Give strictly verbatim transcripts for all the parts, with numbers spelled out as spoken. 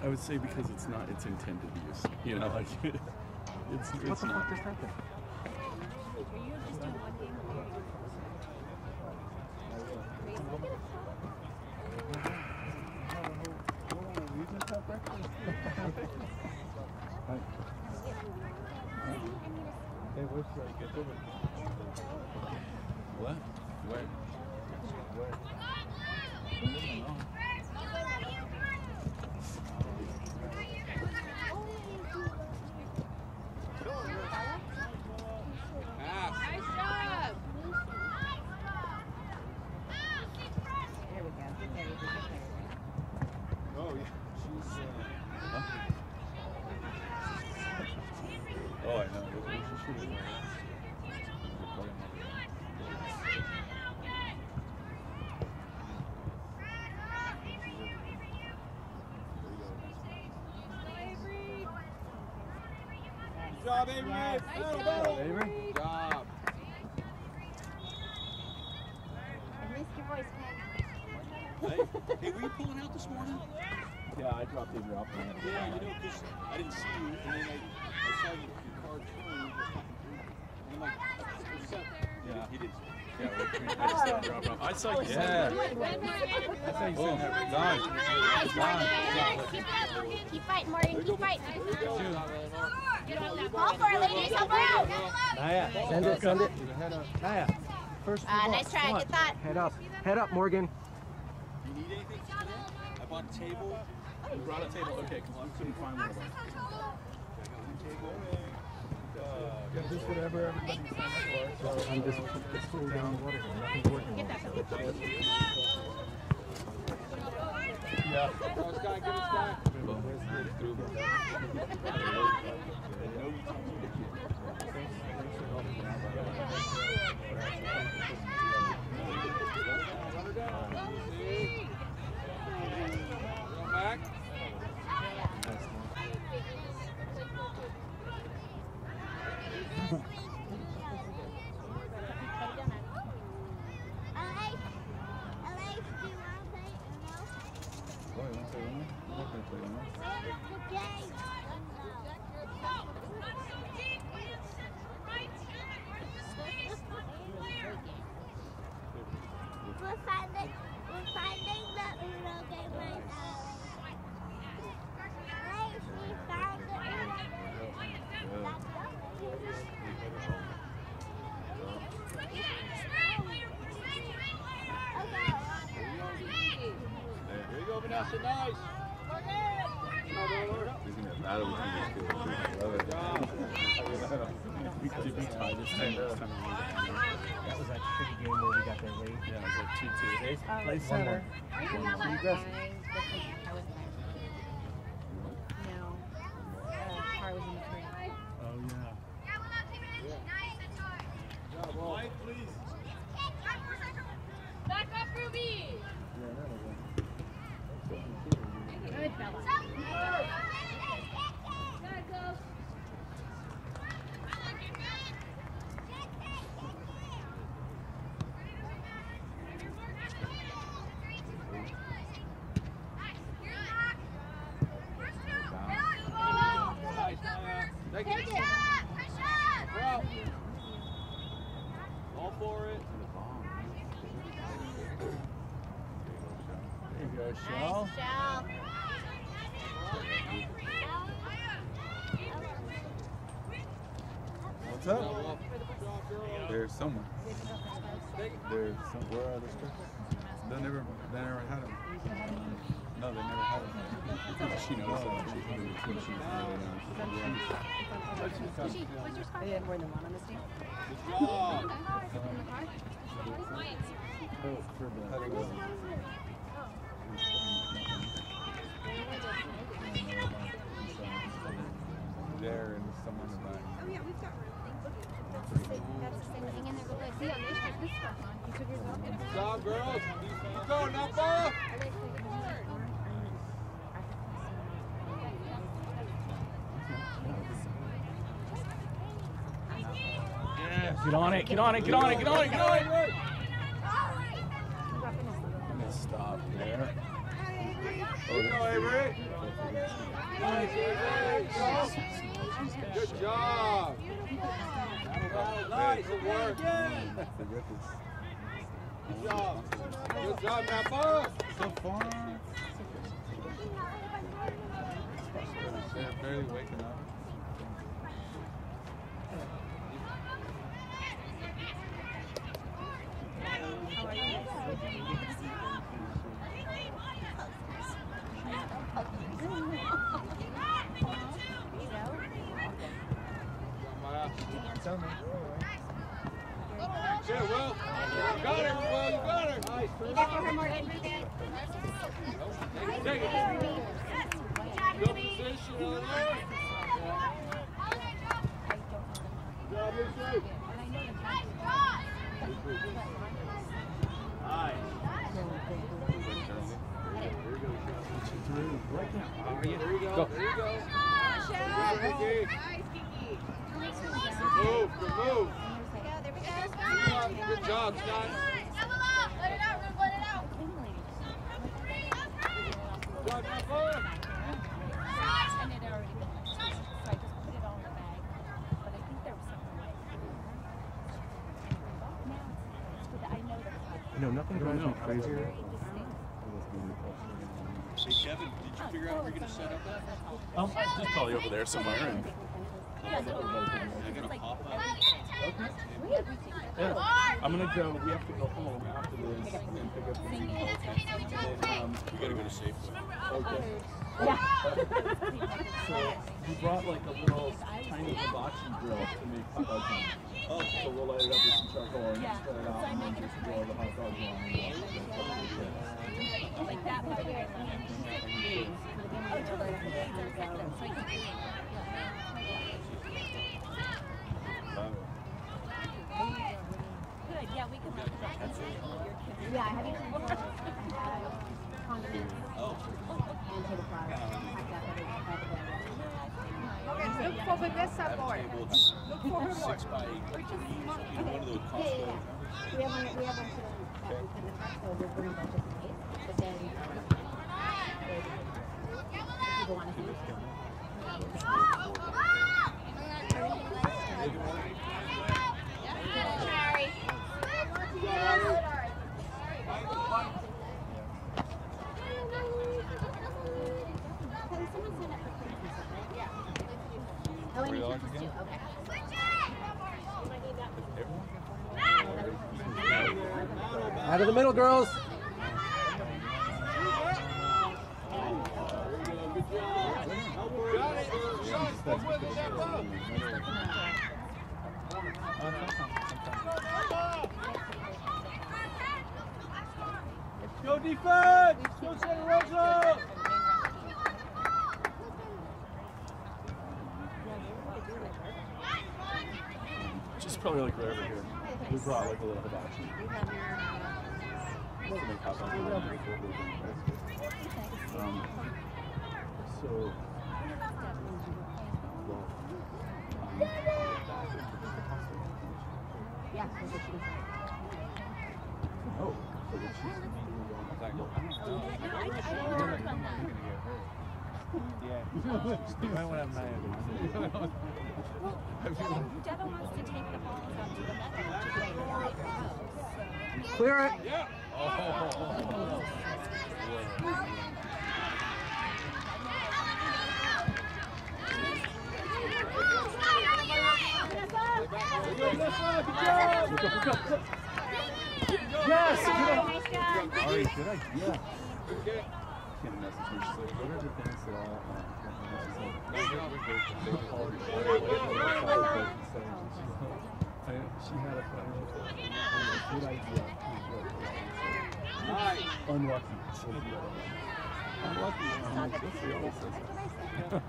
I would say because it's not its intended use. You know, like it's it's what the not. fuck just happened? Are you just doing one game or are What? Where? Where? Oh, I know. Good job, Avery. Nice job, Avery. Good job. I missed your voice, Ken. Hey, hey, were you pulling out this morning? Yeah, I dropped Avery off. Yeah, you know, because I didn't see you, and then I, I saw you, your car turn, and I'm like, what's up? Yeah, he did. Yeah, I just saw him drop off. I saw you. Yeah. I saw you sitting there. Done. Nice, Morgan. Keep it up, Morgan. Keep fighting, Morgan. Keep fighting. Ball for it, ladies. Help her out. Naya, send it, send it. Naya, first Uh, nice try. Come Good on. thought. Head up, head up, Morgan. You need anything today? I bought a table. You brought a table. Okay, because we couldn't find one of them. I got one table. Yeah, just whatever everybody signed up for. So I'm just, just cool down the water. Nothing's working. Get that fella. Yeah. Go, Sky, give it, Sky. Back. We're finding, we're finding the Uno game right now. Guys, we found the Uno game. There you go, Vanessa. Nice. He's gonna have battle between these two. I love it. We did we tie this time last time we were there? That was that shitty game where we got there late. Yeah, it was like two two. Play center. Be aggressive. No. Uh, car was in the tree. Oh yeah. Mike, please. Back up, Ruby! Good fella. Gotta go. Take it. All for it. There you go, Nice Shell. job. What's up? There's someone. There's some. Where are the strips? They never. They never had them. No, they never had them. She knows that. She's really good. She's really nice. What's your, what's your scar? They had more than one on this team. Good job. In the car? Oh, for the. There and someone in the back. Oh yeah, we've got That's the same, that's the same thing in there. Look, see on this, there's this stuff on. You took yours off. Good job, girls. Keep going, Napa. Get on it, get on it, get on it, get on it, get on it. I'm gonna stop there. There you go, Avery. Good job. Nice, good work. Good job. Good job, Napa. So far. They're barely waking up. Yeah, well, you got her, well, you got her. Nice. Take it. Good position on there. Good job, Lucy. Nice. Right now. There you go. Go. There you go. Nice, Kiki. Good move. Good move. There we go. Good job, Scott. Double up. Let it out, Ruth. Let it out. Good job, Napa. And it had already been mixed, so I just put it all in the bag. But I think there was something like now it's good that I know that You know, nothing drives me crazier. Hey, Kevin, did you figure out where you're going to set up at? Um, just probably over there somewhere. And I got a pop up. yeah, I'm gonna go. We have to go home after this and pick up the thing. And then, um, We got to go to Safeway. okay. Yeah. So we brought like a little tiny hibachi grill to make hot dogs on. Oh, So we'll light it up with some charcoal and Yeah. spread it out So I and make then it just grill the hot dogs on. like that part of it. Oh, totally. So I can good. Yeah, we can look at that. Yeah, I have you condiments oh. and tablecloth. Packed up every Okay, look for Vanessa more. Look for her more. Six by eight. You know, one of those Yeah, Costco. yeah, yeah. We have one, we have one for them that we put in the front, so we'll bring a bunch of these. But then, people want to see. Oh, and you can too. Okay. Out of the middle, girls. Got it. Sean, come with it, Napa. Go defense! Go Santa Rosa! Just probably like right over here. We brought like a little hibachi. To make hot dogs. Um, so. Yeah. Oh, so the cheese. Yeah. You might want to have nine. Devin wants to take the balls out to the level, which is right here at your house. Clear it. Yeah. Oh. Yes. Nice job. All right, good idea. Can't message me. She's like, what are the things that I she had a good idea. Nice. Unlucky. Unlucky. I'm like, what's the other says?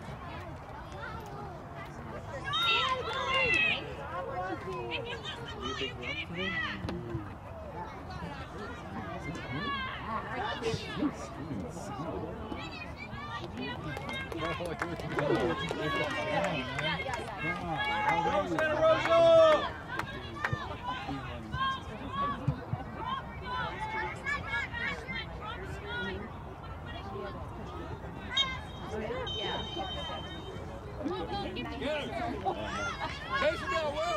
Go Santa Rosa! Yeah. Chase it down, Will.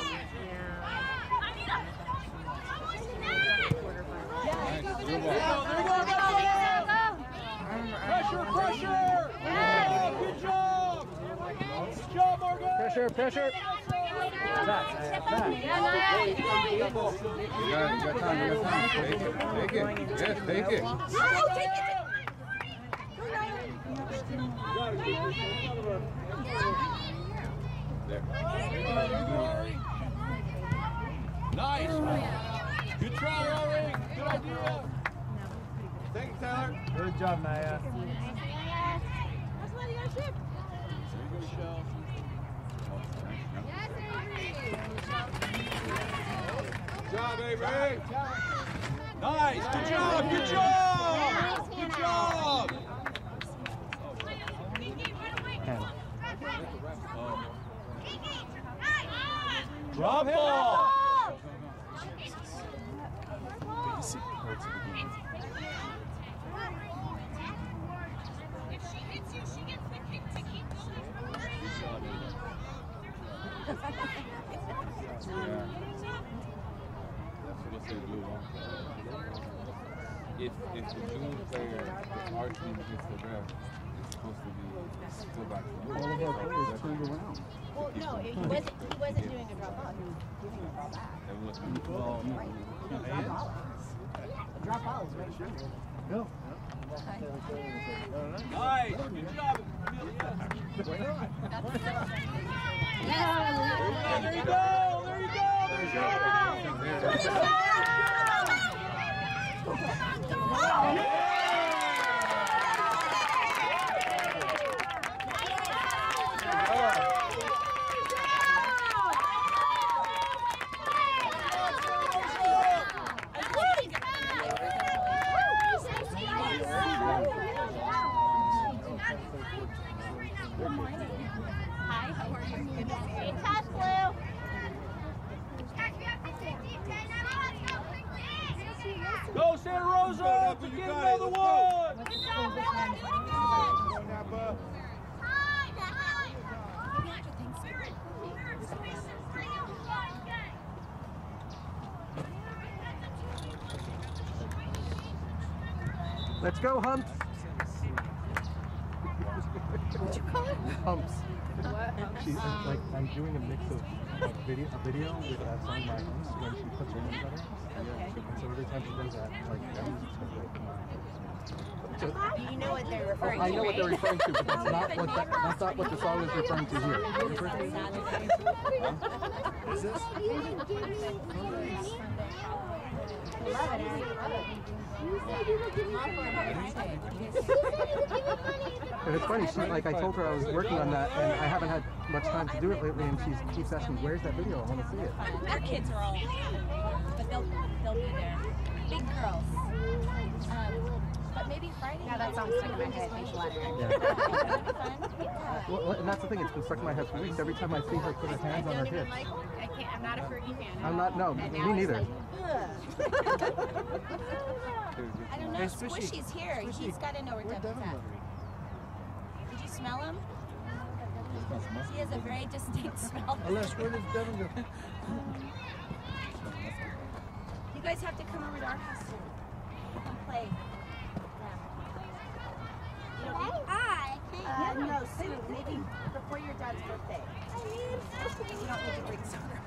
Pressure, pressure! Good job! Good job, Morgan! Pressure, pressure. Back, back. You got, you got time, you got time. Take it, take it. Yes, take it. No, take it. There. Nice! Good try, Rory! Good idea! Thank you, Tyler. Good job, Naya. That's why you got ship. There you go, Michelle. Good job, Avery! Nice! Good job! Good job! Good job! Drop ball! If she hits you, she gets the kick to keep going. If if the blue player, if our team hits the ref, it's supposed to be still back to the All of our players turned around. Well, no, he wasn't, he wasn't doing a drop ball, he was giving a ball back. It wasn't well, Right. The drop ball is. The drop ball is right here. Go. Nice! Good job, Amelia! There you go! There you go! There you go! Hi, how are you? Good to see you. Toss, Blue. Go, Santa Rosa! To get another one! Good job, Bella. Napa. Let's go, Humps. What'd you call it? Humps. She's like, I'm doing a mix of like, video, a video with that song, My Humps, when she puts her hands on her. And so every time she does that, like, that music's gonna be like, so, You know what they're referring to, I know what they're right? referring to, but that's not what that, that's not what the song is referring to here. Is this? Love it, Annie. Love it. And it's funny, she, like I told her I was working on that, and I haven't had much time to do it lately, and she keeps asking, where's that video? I want to see it. Our kids are all, but they'll they'll be there. Big girls. Um, but maybe Friday. Now that song's stuck in my head, makes letter. Yeah. Well, and that's the thing, it's been stuck in my head for weeks. Every time I see her put her hands on her hips. I can't, I'm not a Fergie fan. I'm not, no, And me now it's neither. like, I don't know. Hey, Swishy. Swishy's here. He's got to know where Devin's at. Did you smell him? He has a very distinct smell. Unless, where does Devin go? You guys have to come over to our house and play. I Uh, no, soon. Maybe before your dad's birthday. You don't need to bring soccer.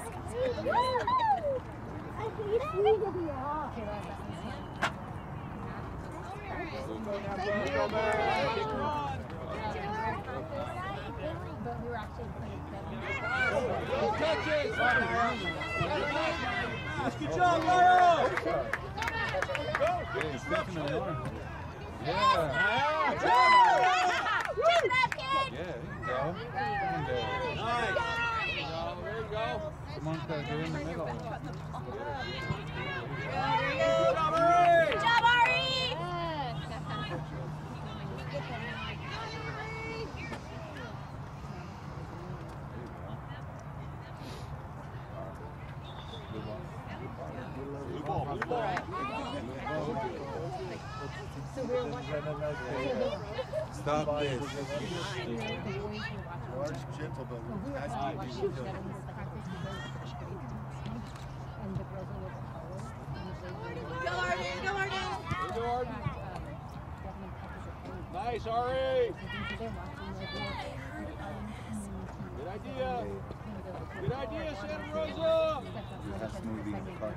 but we were actually playing Touches! Good job, Lyle! Hey, stepping on the arm. Yeah. Yeah! Yeah, there you go. And, uh, Nice! There you go. someone's got to get in the middle. Good job, Ari! Good job, Ari! Blue ball, blue ball. Stop this. Large, gentle, but has to be killed. Go Arden, go Arden. Go Arden. Nice, Ari. Good idea. Good idea, Santa Rosa. You have smoothie in the car.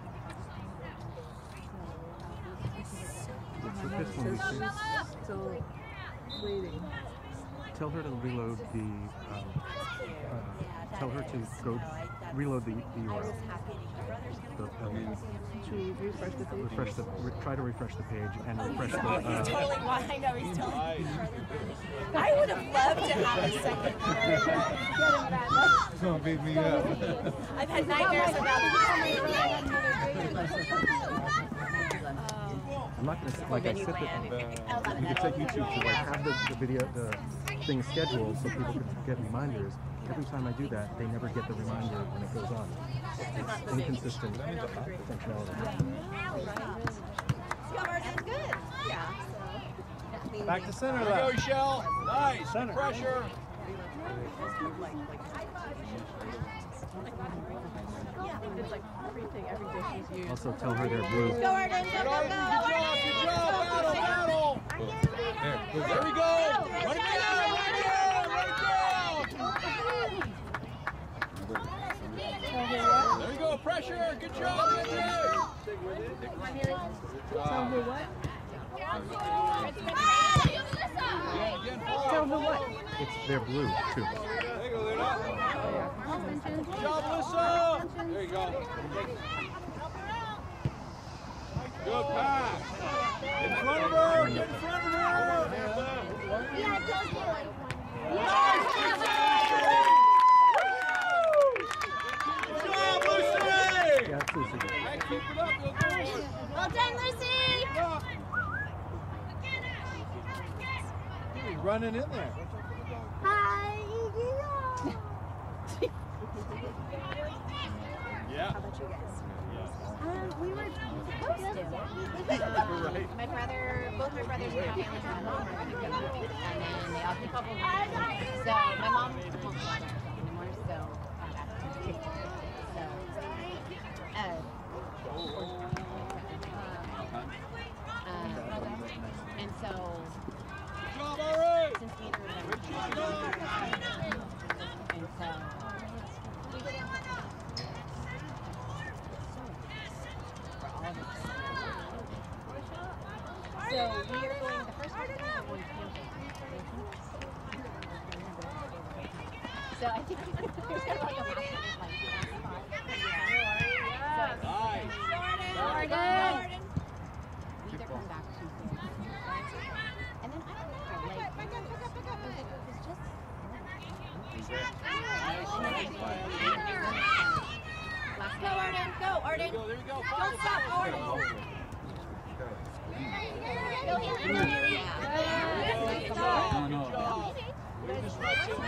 It's the fifth one. Still waiting. Tell her to reload the. Um, uh, tell her to go reload the, the U R L. The, um, Should we refresh the page? refresh the. Re, try to refresh the page and refresh the. Oh, he's Uh, totally why I know he's totally. I would have loved to have a second card. It's gonna beat me up. I've had nightmares about this. I'm not gonna like I said that. You could take YouTube to like have the, the video the thing scheduled so people could get reminders. Every time I do that, they never get the reminder when it goes on. It's inconsistent functionality. Good. Yeah. Back to center There you go, Shell. Nice. Center. Pressure. It's like everything, every dish is used. Also tell her they're blue. Go Arden, go, Good go, job, go. good job. Battle, battle. There. There we go. Run it down, run it down, run it down. There you go, pressure. Good job, Andrew. Tell her what? Yeah, again, Tell her what? It's they're blue too. There you go, there Good job, Lissa. There you go. Good pass. In front of her. Get in front of her. Yeah, I told you. Nice, Lucy. Good job, Lucy. Yeah, it's Lucy. Hey, keep it up, little boy. Well done, Lucy. He's running in there. Hi. Yeah. How about you guys? Um, we were supposed to. Right. My brother, both my brothers and my family from mom were going to go, and then they all took over. So my mom won't go by herself anymore, so I'm back to fifty. So, uh, um, and so Good job, all right. since neither of them Good job. and so we go down. So we are going, the first one is going to So I think there's going to be like a last one, like last spot. Nice. Jordan! Jordan! Either come back Tuesday. And then I don't know, like, it was just... Last Go Arden, go Arden. There we go, there we go. Don't stop, Arden. Go here. Good job. Good job. Way to disrupt it.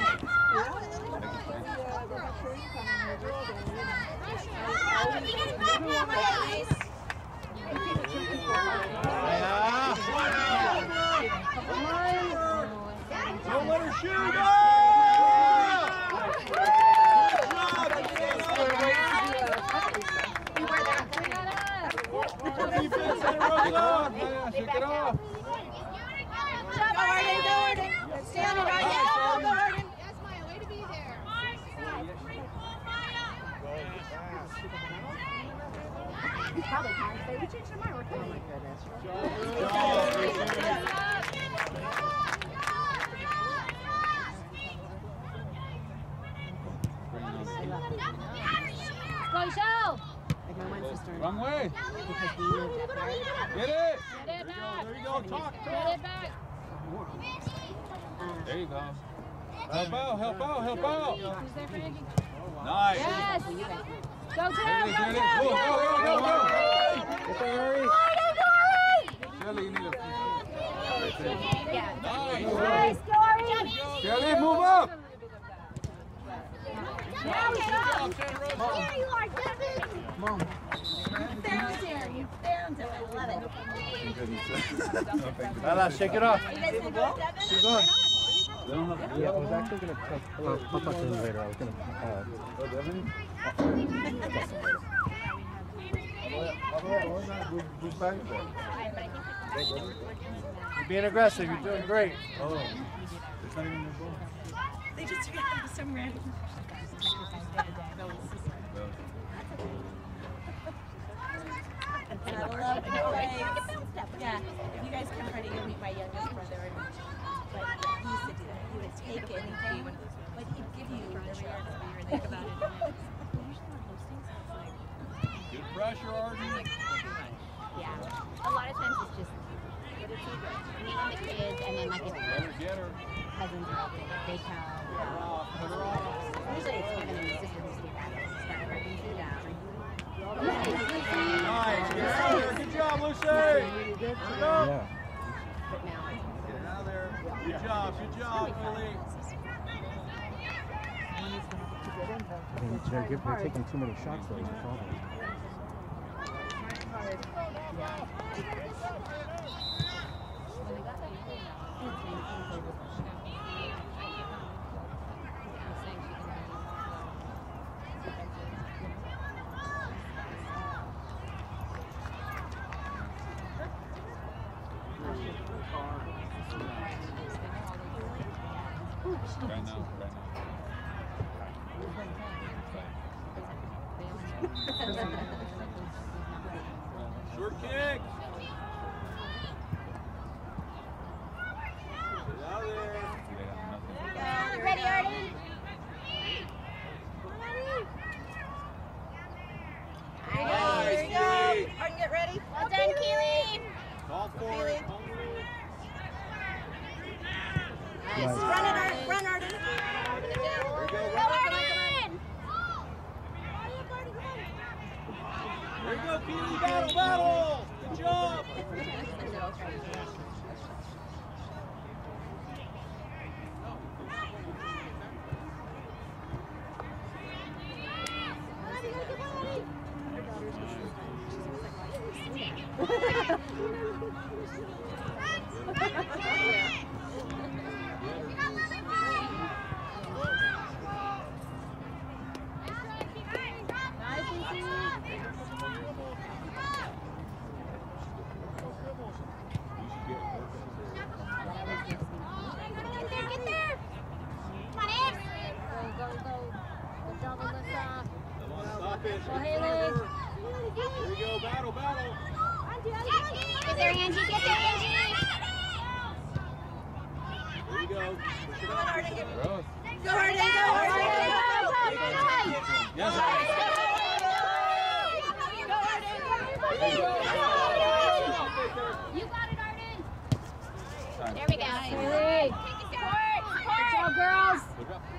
Don't let her shoot. Go! Defense, Santa Rosa. Shake it off. Go Arden, go Arden. Stay on it, Arden. Go Arden. That's my way to be there. He's probably trying to say, we changed our mind. We're coming. Oh my goodness. Go, show! Like my one sister. Wrong way. Because we lived up there. Get it. Get it There back! you go. Talk, Get talk. it back! There you go. Help out, help out, help out. Who's there, Frankie? Nice. Yes! Go, Tim! There it is, Go, there it is. Tim! Go, go, go, go, go. Get there, hurry. Shelly, you need a Yeah. Nice. Nice, Dory! Shelly, move up. Now we Good go! job, Santa Rosa. Here you are, Devin. Mom. Down there, you down there. I love it. No, thank you. Bella, shake it off. You guys gonna go, Devin? Keep going. Yeah, I was actually gonna talk. Uh, I'll talk to him later. I was gonna. Uh, Oh, Devin? You're being aggressive. You're doing great. Oh, it's not even your goal. They just got some random. I love you guys. Yeah, if you guys come Friday, you'll meet my youngest brother. And, but he used to do that. He would take anything, but he'd give you whatever you think about it. Good pressure, Arden. Yeah. A lot of times it's just me and the kids, and then like if Get her. cousins are out there, they come. Usually it's Kevin and his sister who stay back and start working through that. Nice. Get out of there. Good job, Lucy. Good job. yeah. But now I Get out of there. Good job. Good job, Billy. I mean, they're, give, they're taking too many shots though. Is the problem. Right now, right Short kick. Get out of there. now. ready, Arden? Nice, There you go. Keely. Arden, get ready. Well done, Keely. Call for it. Nice. Run it, Arden. Run, Arden. There you go. Go, Run. Arden. There you go, Keely. Battle, battle. Good job. Stop it. There you go. Battle, battle. Get there, Angie. Get there, Angie. There you go. Push it Go, up. Arden. Get Gross. Go, Arden. Go, Arden. Yes, You got it, Arden. Time. There we go. Hey. Support. Support. Good job, girls. Look up.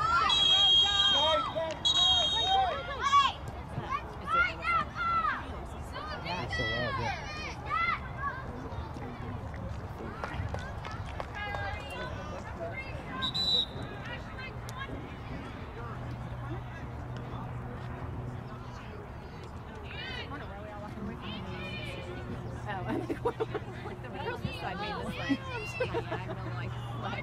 That's so loud, yeah. Oh, I'm like, what? Like the girls this side made this like, yeah, I'm really like, what?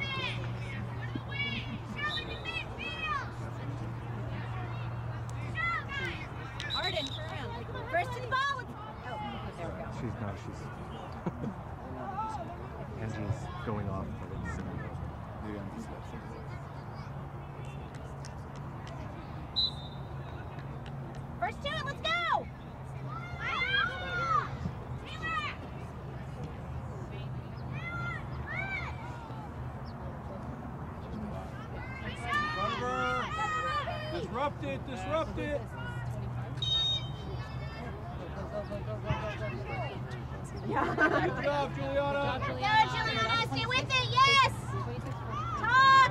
Arden, turn around. First to the ball. Oh, there we go. She's not. She's. Angie's going off, but it's. Yeah. First to it. Let's go. Front of her. Disrupt it. Disrupt it. Good job, Juliana. Go, Juliana. Stay with it. Yes. Talk.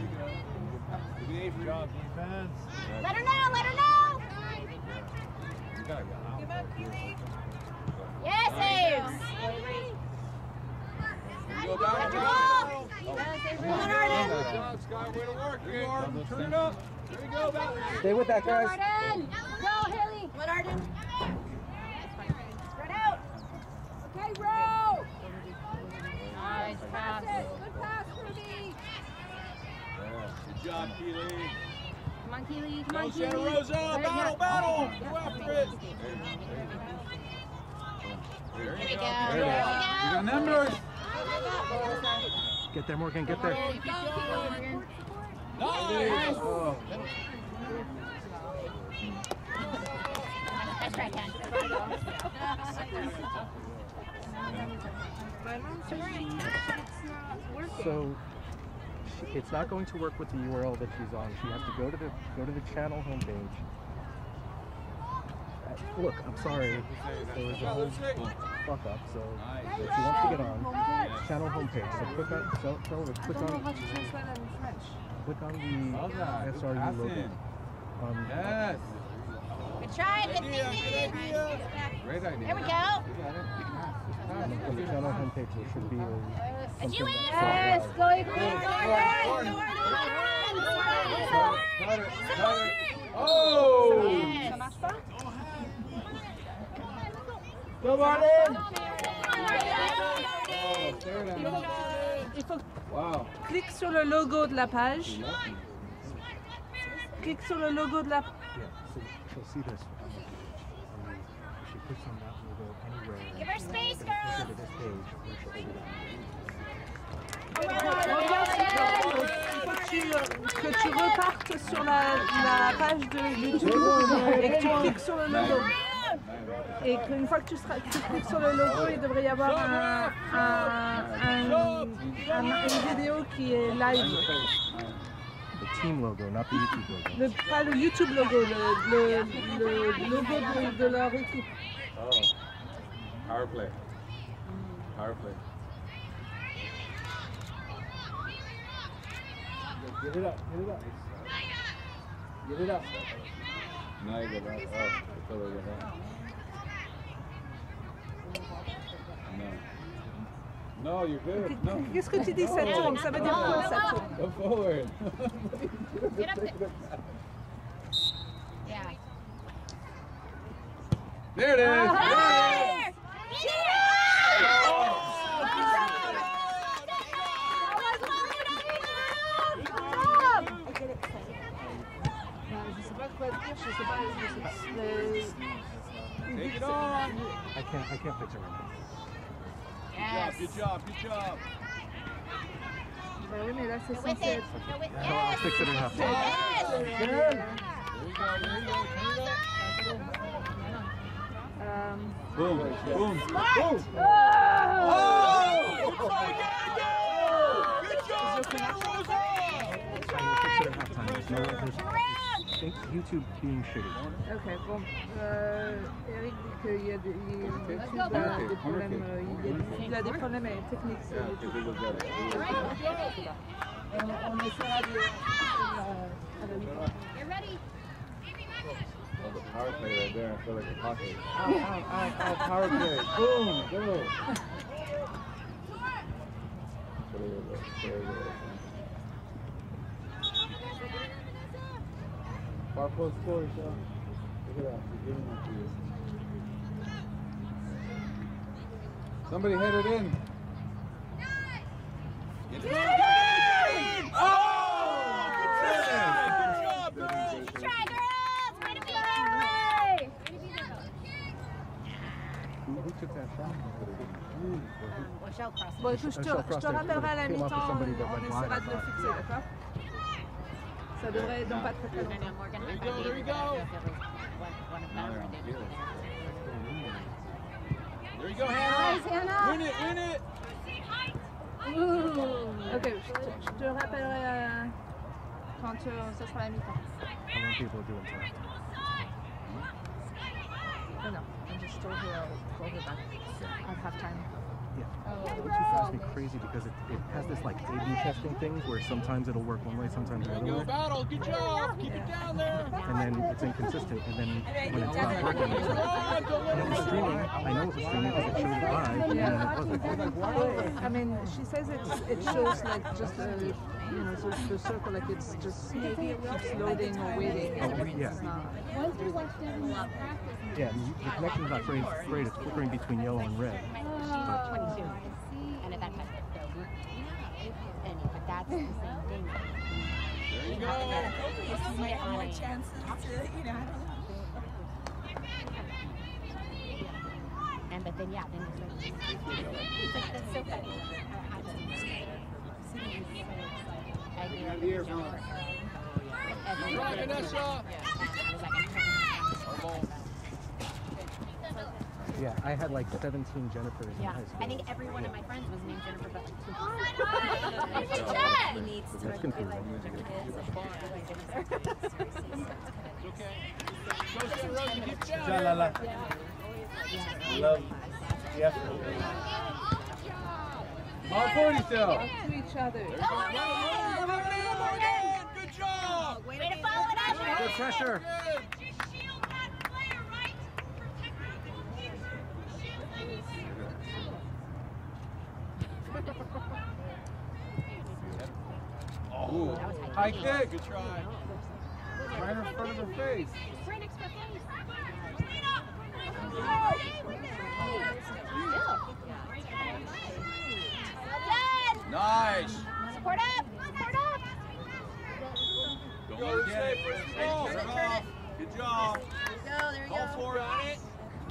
Good job, defense. Let her know. Let her know. You gotta go out. Give up, Keely. Yes, Ames. Go back. Good job. Come on, Arden. Good job, Sky. Way to work. There you are. Turn it up. There you go. Back. Stay with that, guys. Arden. Go, Haley. Come on, Arden. Spread out. Okay, row. Nice pass. Good pass, Ruby. job, Keely. Come on, Keely. Come Go, on, Santa Keely. Rosa. Battle, battle. Go after it. Here we go. There Here it we is. go. You got numbers. Get there, Morgan, get there. Keep going. Nice. Oh. That's right, Ken. My mom says she, it's not working. So she, it's not going to work with the U R L that she's on. She has to go to the go to the channel homepage. Uh, look, I'm sorry, there was a whole fuck up. So if she wants to get on channel homepage, so click on, tell, tell her to click I don't know on, how to translate that in French. click on the Okay. S R U logo. Um, Yes. Good try. Good Idea, good thinking. idea. Great idea. There we go. You got it. and then on the channel homepage there should be a, something you that Yes, says, go ahead. Got it. Got it. Oh! Ça marche pas? Go, Martin! Il faut Wow. clique sur le logo de la page. Clique sur le logo de la page. yeah, so she'll see this. On the, on the, if she clicks on that logo anywhere, Give her space, go girl. to this page where she'll open Que tu, que tu repartes sur la, la page de YouTube et que tu cliques sur le logo. Et qu'une fois que tu, seras, tu cliques sur le logo, il devrait y avoir un, un, un, un, une vidéo qui est live. the team logo, not the YouTube logo. Le, pas le YouTube logo, le, le, le logo de, de leur équipe. Oh. Power play. Power play. Get it up, get it up. Get it up. Now you get that. Oh, I feel like that. No. No, you're good. No. Qu'est-ce que tu dis, ça tourne? Ça veut dire quoi, ça tourne? Go forward. Get up there. Yeah. There it is. There! Je sais pas quoi dire, je sais pas. Je sais, Take it on. I can't, I can't fix it right now. Yes. Good job, good job. bah oui, mais là c'est Go with censé it. être. Go with No, I'll yes. fix it in half time. Yes. There you go, there you go. Turn it up. Euh, Boom. Boom. Smart. Oh! Good job, Santa Rosa! I'll fix it in half time. There's no, there's, I think YouTube being shitty. ok, bon. Euh, Eric dit qu'il y a des, il, YouTube a des problèmes, euh, il, y a, des- il a des problèmes euh, techniques sur Yeah, YouTube. because it was better. On, on essaiera de. Euh, à la mi-temps. You're ready. Oh, the power play right there. I feel like a pocket. Ow, ow, ow, ow, power play. Boom. Go. There you go. There you go. Far post score, Sean. Look at that. He's giving it to you. Somebody hit it in. Get it on. Oh! Good job, girl. Good try, girls. Way to be there. Who, who took that shot? Well, shell crossing. Bon, écoute, je te, je te rappellerai à la mi-temps, on, on essaiera de le fixer, d'accord? Ça devrait être dans pas très très No, longtemps. no, Morgan. There you go, there you go. One of them or they were together. There you go, Hannah. Nice, Hannah. Win it, win it. Ouh. Ok, je te, je te rappellerai euh, quand euh, ça sera la mi-temps. How many people are doing time? No, no, I'm just told her I'll call her back at halftime. Yeah. YouTube drives me crazy because it, it has this like A B testing thing where sometimes it'll work one way, sometimes the There other you go, way. Battle. Good job. Keep it down there. And then it's inconsistent, and then when it's not working, it's like, I know it's streaming, I know it's streaming because it shows live, and then it wasn't. I mean, she says it's, it shows like just a, you know, the, the circle, like it's just keeps loading or waiting. Oh, yeah. It's not. Yeah, and the connection's not great, great, it's flickering between yellow and red. She's twenty-two. And at that time, so, and, but that's the same thing. There you go. Hopefully you might have more chances to, you know, I don't know. And but then yeah, then it's like, that's so funny. I grew up with Jennifer. Right, Vanessa. Yeah, I had like seventeen Jennifers in Yeah, high school. I think every one of my friends was named Jennifer, but like two. He needs to That's confusing. Okay. Go, Rosie, keep down. La la la. Love. Yes. All forty still. To each other. Good job. Way to follow it up. Good pressure. Ooh, high kick. Good try. Right in front of her face. Nice. Support up! Support up! Go get it. Roll. Turn off. Good job. Go, there you Go go. for it. Got it.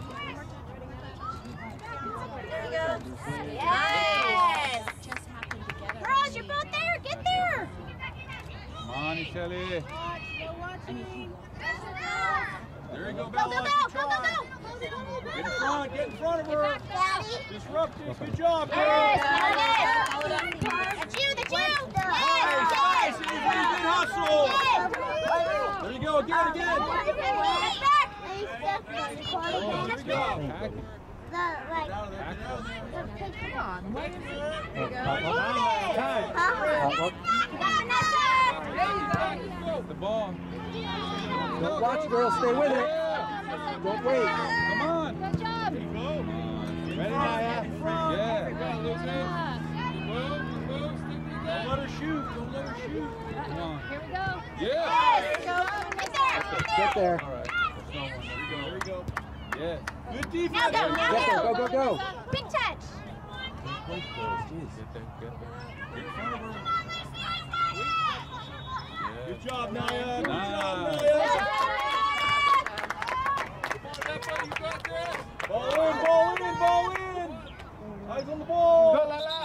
There you go. Yes! Just happened together. Girls, you're both there! Get there! Come on, Shelly. There you go, Go, Bella. go, go! Good Go, go, try. go! Get in front. Get in front of her. Daddy! Disrupt it. Good job, Yes! girl. That's you! That's you! Nice, Yes! nice. And you're doing good hustle. There you go. Again, again. Back! There you go. The, like, Down there. Come on. Time. The ball. Don't watch, girls. Stay with it. Don't wait. Come on. Good job! There you go. Ready, Naya? Yeah. Don't let her shoot. Don't let her shoot. Come on. Here we go. Yeah. Go. Right there. Get there. All right. There you go. There you go. Yeah. Good Now defense. go. Now Get there. Go, go, go. Big touch. Get there. Get there. Get in front of her. Yeah. Good job, Naya. Good job, Nice. Naya. Ball in, ball in, ball in. Eyes on the ball. Go, la la.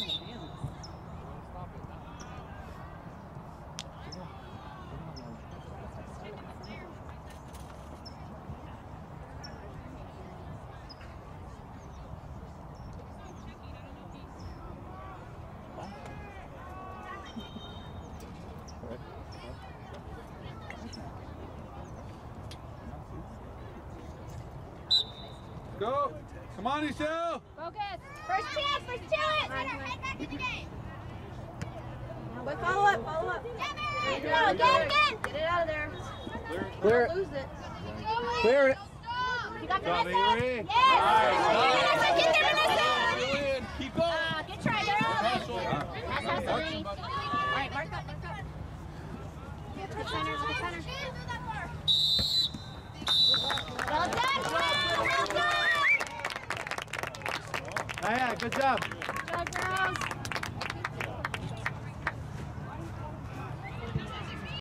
Go. Come on, Isel. Focus. First chance. Let's do it. But follow up, follow up. There you go. Again, again. Get it out of there. Clear it. Lose it. Clear it. You got Go, Vanessa? baby. Yes. Get there, Vanessa. Keep going. Uh, good try, girl. Hustle. That's hustling. All right, mark up, mark up. Look at center, look at center. Well done, well done. Naya, good job.